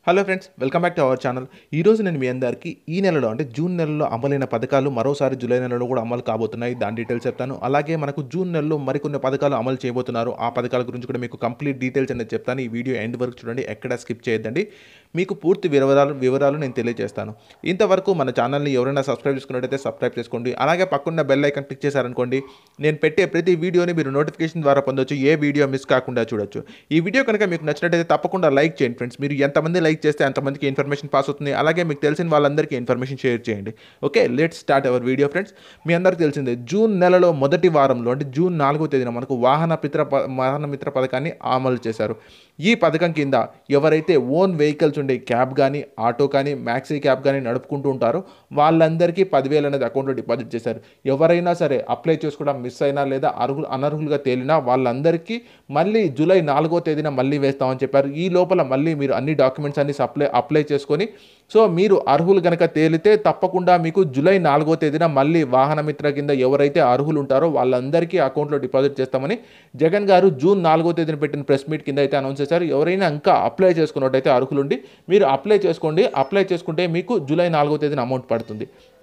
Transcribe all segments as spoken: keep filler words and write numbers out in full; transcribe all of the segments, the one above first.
Hello friends, welcome back to our channel. ఈరోజు నేను మీ అందరికీ ఈ నెలలో అంటే జూన్ నెలలో అమలైన పథకాలు మరోసారి జూలై నెలలో కూడా అమలు కాబోతున్నాయి. దాని డీటెయిల్స్ చెప్తాను. అలాగే మనకు జూన్ నెలలో మరికొన్ని పథకాలు అమలు చేయబోతున్నారు. ఆ పథకాల గురించి కూడా మీకు కంప్లీట్ డీటెయిల్స్ అనేది చెప్తాను. ఈ వీడియో ఎండ్ వరకు చూడండి, ఎక్కడ స్కిప్ చేయొద్దండి. మీకు పూర్తి వివరాలు వివరాలు నేను తెలియజేస్తాను. ఇంతవరకు మన ఛానల్ని ఎవరైనా సబ్స్క్రైబ్ చేసుకున్నట్టయితే సబ్స్క్రైబ్ చేసుకోండి. అలాగే పక్కన్న బెల్ ఐకాన్ క్లిక్ చేశారనుకోండి, నేను పెట్టే ప్రతి వీడియోని మీరు నోటిఫికేషన్ ద్వారా పొందొచ్చు. ఏ వీడియో మిస్ కాకుండా చూడొచ్చు. ఈ వీడియో కనుక మీకు నచ్చినట్టయితే తప్పకుండా లైక్ చేయండి ఫ్రెండ్స్. మీరు ఎంతమంది లైక్ చేస్తే అంతమందికి ఇన్ఫర్మేషన్ పాస్ అవుతుంది. అలాగే మీకు తెలిసిన వాళ్ళందరికీ ఇన్ఫర్మేషన్ షేర్ చేయండి. Okay, let's start our video friends. మీ అందరికీ తెలిసిందే, జూన్ నెలలో మొదటి వారంలో అంటే జూన్ నాలుగో తేదీన మనకు వాహన మిత్ర వాహన మిత్ర పథకాన్ని అమలు చేశారు. ఈ పథకం కింద ఎవరైతే ఓన్ వెహికల్స్ ఉండే క్యాబ్ కానీ, ఆటో కానీ, మ్యాక్సీ క్యాబ్ కానీ నడుపుకుంటూ ఉంటారో వాళ్ళందరికీ పదివేలు అనేది అకౌంట్లో డిపాజిట్ చేశారు. ఎవరైనా సరే అప్లై చేసుకోవడం మిస్ అయినా లేదా అర్హులు అనర్హులుగా తేలినా వాళ్ళందరికీ మళ్ళీ జూలై నాలుగో తేదీన మళ్ళీ వేస్తామని చెప్పారు. ఈ లోపల మళ్ళీ మీరు అన్ని డాక్యుమెంట్స్ అన్ని అప్లై అప్లై చేసుకొని, సో మీరు అర్హులు కనుక తేలితే తప్పకుండా మీకు జూలై నాలుగో తేదీన మళ్ళీ వాహన మిత్ర కింద ఎవరైతే అర్హులు ఉంటారో వాళ్ళందరికీ అకౌంట్లో డిపాజిట్ చేస్తామని జగన్ గారు జూన్ నాలుగో తేదీన పెట్టిన ప్రెస్ మీట్ కింద అయితే అనౌన్స్ చేశారు. ఎవరైనా ఇంకా అప్లై చేసుకున్నట్టయితే అర్హులుండి మీరు అప్లై చేసుకోండి. అప్లై చేసుకుంటే మీకు జూలై నాలుగో తేదీన అమౌంట్ పడుతుంది.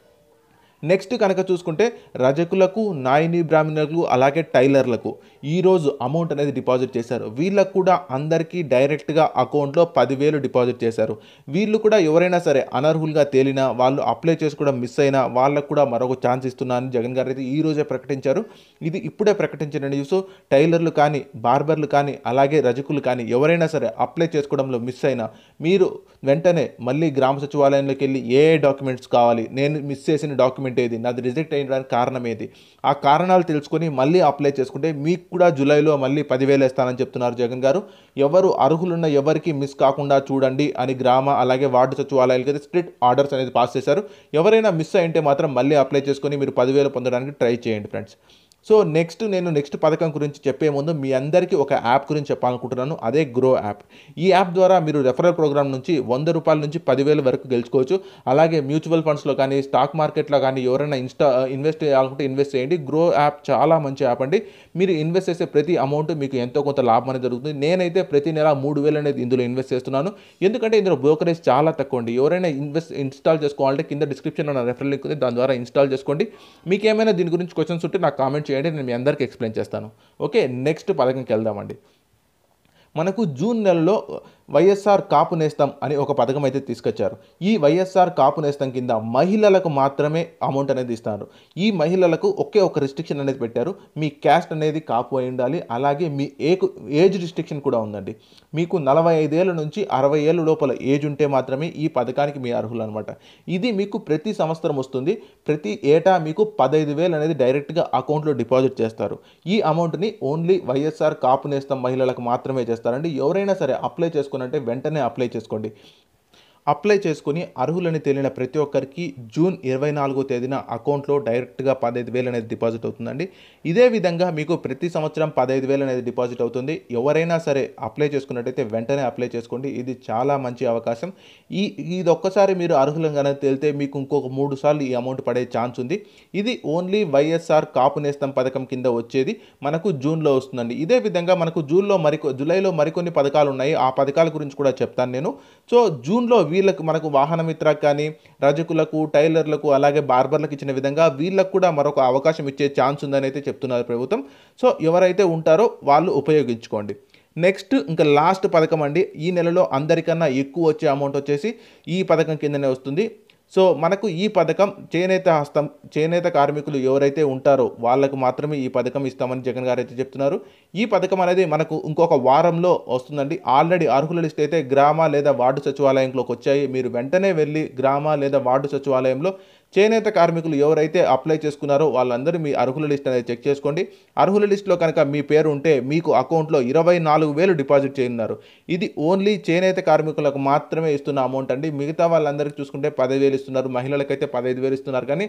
నెక్స్ట్ కనుక చూసుకుంటే రజకులకు, నాయిని బ్రాహ్మణులకు, అలాగే టైలర్లకు ఈరోజు అమౌంట్ అనేది డిపాజిట్ చేశారు. వీళ్ళకు కూడా అందరికీ డైరెక్ట్గా అకౌంట్లో పదివేలు డిపాజిట్ చేశారు. వీళ్ళు కూడా ఎవరైనా సరే అనర్హులుగా తేలినా, వాళ్ళు అప్లై చేసుకోవడం మిస్ అయినా వాళ్ళకు కూడా మరొక ఛాన్స్ ఇస్తున్నానని జగన్ గారు అయితే ఈ రోజే ప్రకటించారు. ఇది ఇప్పుడే ప్రకటించిన న్యూస్. టైలర్లు కానీ, బార్బర్లు కానీ, అలాగే రజకులు కానీ ఎవరైనా సరే అప్లై చేసుకోవడంలో మిస్ అయినా మీరు వెంటనే మళ్ళీ గ్రామ సచివాలయంలోకి వెళ్ళి ఏ ఏ డాక్యుమెంట్స్ కావాలి, నేను మిస్ చేసిన డాక్యుమెంట్ ఏది, నాది రిజెక్ట్ అయ్యడానికి కారణం ఏది, ఆ కారణాలు తెలుసుకొని మళ్ళీ అప్లై చేసుకుంటే మీకు కూడా జూలైలో మళ్ళీ పదివేలు వేస్తానని చెప్తున్నారు జగన్ గారు. ఎవరు అర్హులున్న ఎవరికి మిస్ కాకుండా చూడండి అని గ్రామ అలాగే వార్డు సచివాలయాలకి అయితే స్ట్రిక్ట్ ఆర్డర్స్ అనేది పాస్ చేశారు. ఎవరైనా మిస్ అయింటే మాత్రం మళ్ళీ అప్లై చేసుకొని మీరు పదివేలు పొందడానికి ట్రై చేయండి ఫ్రెండ్స్. సో నెక్స్ట్ నేను నెక్స్ట్ పథకం గురించి చెప్పే ముందు మీ అందరికీ ఒక యాప్ గురించి చెప్పాలనుకుంటున్నాను. అదే గ్రో యాప్. ఈ యాప్ ద్వారా మీరు రెఫరల్ ప్రోగ్రామ్ నుంచి వంద రూపాయల నుంచి పదివేల వరకు గెలుచుకోవచ్చు. అలాగే మ్యూచువల్ ఫండ్స్లో కానీ, స్టాక్ మార్కెట్లో కానీ ఎవరైనా ఇన్స్టా ఇన్వెస్ట్ చేయాలనుకుంటే ఇన్వెస్ట్ చేయండి. గ్రో యాప్ చాలా మంచి యాప్ అండి. మీరు ఇన్వెస్ట్ చేసే ప్రతి అమౌంట్ మీకు ఎంతో కొంత లాభం అనేది జరుగుతుంది. నేనైతే ప్రతి నెల మూడు వేలు అనేది ఇందులో ఇన్వెస్ట్ చేస్తున్నాను. ఎందుకంటే ఇందులో బ్రోకరేజ్ చాలా తక్కువ అండి. ఎవరైనా ఇన్వెస్ట్ ఇన్స్టాల్ చేసుకోవాలంటే కింద డిస్క్రిప్షన్లో నా రెఫరల్ లింక్ ఉంది, దాని ద్వారా ఇన్స్టాల్ చేసుకోండి. మీకు ఏమైనా దీని గురించి క్వశ్చన్స్ ఉంటే నాకు కామెంట్ చేయండి, నేను మీ అందరికీ ఎక్స్ప్లెయిన్ చేస్తాను. ఓకే, నెక్స్ట్ పథకంకి వెళ్దామండి. మనకు జూన్ నెలలో వైఎస్ఆర్ కాపు నేస్తం అని ఒక పథకం అయితే తీసుకొచ్చారు. ఈ వైఎస్ఆర్ కాపు నేస్తం కింద మహిళలకు మాత్రమే అమౌంట్ అనేది ఇస్తారు. ఈ మహిళలకు ఒకే ఒక రిస్ట్రిక్షన్ అనేది పెట్టారు. మీ క్యాస్ట్ అనేది కాపు అయి ఉండాలి. అలాగే మీ ఏకు ఏజ్ రిస్ట్రిక్షన్ కూడా ఉందండి. మీకు నలభై ఐదేళ్ళ నుంచి అరవై ఏళ్ళ లోపల ఏజ్ ఉంటే మాత్రమే ఈ పథకానికి మీ అర్హులు అనమాట. ఇది మీకు ప్రతి సంవత్సరం వస్తుంది. ప్రతి ఏటా మీకు పదహైదు వేలు అనేది డైరెక్ట్గా అకౌంట్లో డిపాజిట్ చేస్తారు. ఈ అమౌంట్ని ఓన్లీ వైఎస్ఆర్ కాపు నేస్తం మహిళలకు మాత్రమే చేస్తారండి. ఎవరైనా సరే అప్లై చేసుకుని అంటే వెంటనే అప్లై చేసుకోండి. అప్లై చేసుకుని అర్హులని తేలిన ప్రతి ఒక్కరికి జూన్ ఇరవై నాలుగో తేదీన అకౌంట్లో డైరెక్ట్గా పదహైదు వేలు అనేది డిపాజిట్ అవుతుందండి. ఇదే విధంగా మీకు ప్రతి సంవత్సరం పదహైదు వేలు అనేది డిపాజిట్ అవుతుంది. ఎవరైనా సరే అప్లై చేసుకున్నట్టయితే వెంటనే అప్లై చేసుకోండి. ఇది చాలా మంచి అవకాశం. ఈ ఇది ఒక్కసారి మీరు అర్హులంగానే తేలితే మీకు ఇంకొక మూడు సార్లు ఈ అమౌంట్ పడే ఛాన్స్ ఉంది. ఇది ఓన్లీ వైఎస్ఆర్ కాపు నేస్తం పథకం కింద వచ్చేది మనకు జూన్లో వస్తుందండి. ఇదే విధంగా మనకు జూన్లో మరికొ జూలైలో మరికొన్ని పథకాలు ఉన్నాయి. ఆ పథకాల గురించి కూడా చెప్తాను నేను. సో జూన్లో వీళ్ళకు మనకు వాహన మిత్ర కానీ, రజకులకు, టైలర్లకు, అలాగే బార్బర్లకు ఇచ్చిన విధంగా వీళ్ళకు కూడా మరొక అవకాశం ఇచ్చే ఛాన్స్ ఉందని అయితే చెప్తున్నారు ప్రభుత్వం. సో ఎవరైతే ఉంటారో వాళ్ళు ఉపయోగించుకోండి. నెక్స్ట్ ఇంకా లాస్ట్ పథకం అండి. ఈ నెలలో అందరికన్నా ఎక్కువ వచ్చే అమౌంట్ వచ్చేసి ఈ పథకం కిందనే వస్తుంది. సో మనకు ఈ పథకం చేనేత హస్తం చేనేత కార్మికులు ఎవరైతే ఉంటారో వాళ్ళకు మాత్రమే ఈ పథకం ఇస్తామని జగన్ గారు అయితే చెప్తున్నారు. ఈ పథకం అనేది మనకు ఇంకొక వారంలో వస్తుందండి. ఆల్రెడీ అర్హుల లిస్ట్ అయితే గ్రామ లేదా వార్డు సచివాలయంలోకి వచ్చాయి. మీరు వెంటనే వెళ్ళి గ్రామ లేదా వార్డు సచివాలయంలో చేనేత కార్మికులు ఎవరైతే అప్లై చేసుకున్నారో వాళ్ళందరూ మీ అర్హుల లిస్ట్ అనేది చెక్ చేసుకోండి. అర్హుల లిస్టులో కనుక మీ పేరు ఉంటే మీకు అకౌంట్లో ఇరవై నాలుగు వేలు డిపాజిట్ చేయనున్నారు. ఇది ఓన్లీ చేనేత కార్మికులకు మాత్రమే ఇస్తున్న అమౌంట్ అండి. మిగతా వాళ్ళందరికీ చూసుకుంటే పదివేలు ఇస్తున్నారు. మహిళలకైతే పదహైదు వేలు ఇస్తున్నారు. కానీ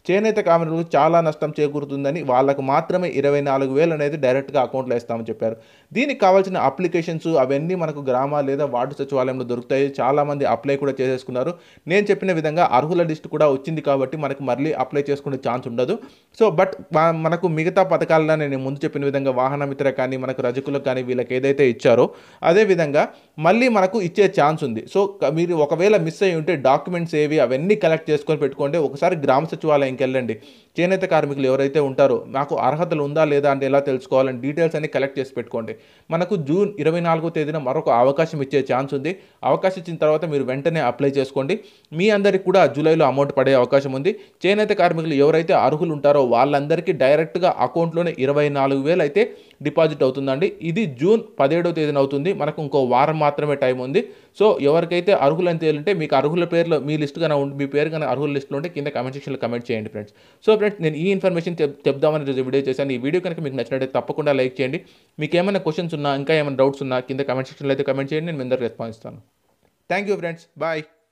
చేనేత కార్మికులకు చాలా నష్టం చేకూరుతుందని వాళ్ళకు మాత్రమే ఇరవై నాలుగు వేలు అనేది డైరెక్ట్గా అకౌంట్లో ఇస్తామని చెప్పారు. దీనికి కావాల్సిన అప్లికేషన్స్ అవన్నీ మనకు గ్రామ లేదా వార్డు సచివాలయంలో దొరుకుతాయి. చాలామంది అప్లై కూడా చేసేసుకున్నారు. నేను చెప్పిన విధంగా అర్హుల లిస్ట్ కూడా వచ్చింది కాబట్టి మనకు మళ్ళీ అప్లై చేసుకునే ఛాన్స్ ఉండదు. సో బట్ మనకు మిగతా పథకాలలో నేను ముందు చెప్పిన విధంగా వాహన మిత్ర కానీ మనకు రజకులకు కానీ వీళ్ళకి ఏదైతే ఇచ్చారో అదేవిధంగా మళ్ళీ మనకు ఇచ్చే ఛాన్స్ ఉంది. సో మీరు ఒకవేళ మిస్ అయ్యి ఉంటే డాక్యుమెంట్స్ ఏవి అవన్నీ కలెక్ట్ చేసుకొని పెట్టుకోండి. ఒకసారి గ్రామ సచివాలయంకి వెళ్ళండి. చేనేత కార్మికులు ఎవరైతే ఉంటారో నాకు అర్హతలు ఉందా లేదా అంటే ఎలా తెలుసుకోవాలని డీటెయిల్స్ అన్ని కలెక్ట్ చేసి పెట్టుకోండి. మనకు జూన్ ఇరవై నాలుగో తేదీన మరొక అవకాశం ఇచ్చే ఛాన్స్ ఉంది. అవకాశం ఇచ్చిన తర్వాత మీరు వెంటనే అప్లై చేసుకోండి. మీ అందరికి కూడా జూలైలో అమౌంట్ పడే అవకాశం ఉంది. చేనేత కార్మికులు ఎవరైతే అర్హులు ఉంటారో వాళ్ళందరికీ డైరెక్ట్గా అకౌంట్లోనే ఇరవై నాలుగు వేలు అయితే డిపాజిట్ అవుతుందండి. ఇది జూన్ పదిహేడవ తేదీన అవుతుంది. మనకు ఇంకో వారం మాత్రమే టైం ఉంది. సో ఎవరికైతే అర్హులని తేలింటే మీకు అర్హుల పేర్లు మీ లిస్ట్ కన్నా ఉండి మీ పేరు కన్నా అర్హుల లిస్టులో ఉంటే కింద కామెంట్ సెక్షన్లో కమెంట్ చేయండి ఫ్రెండ్స్. సో ఫ్రెండ్స్ నేను ఈ ఇన్ఫర్మేషన్ చెప్దామని ఈరోజు వీడియో చేశాను. ఈ వీడియో కనుక మీకు నచ్చినట్లయితే తప్పకుండా లైక్ చేయండి. మీకు ఏమైనా క్వశ్చన్స్ ఉన్నా ఇంకా ఏమైనా డౌట్స్ ఉన్నా కింద కామెంట్ సెక్షన్లో అయితే కమెంట్ చేయండి. నేను మీ అందరికీ రెస్పాన్స్ ఇస్తాను. Thank you friends. బాయ్.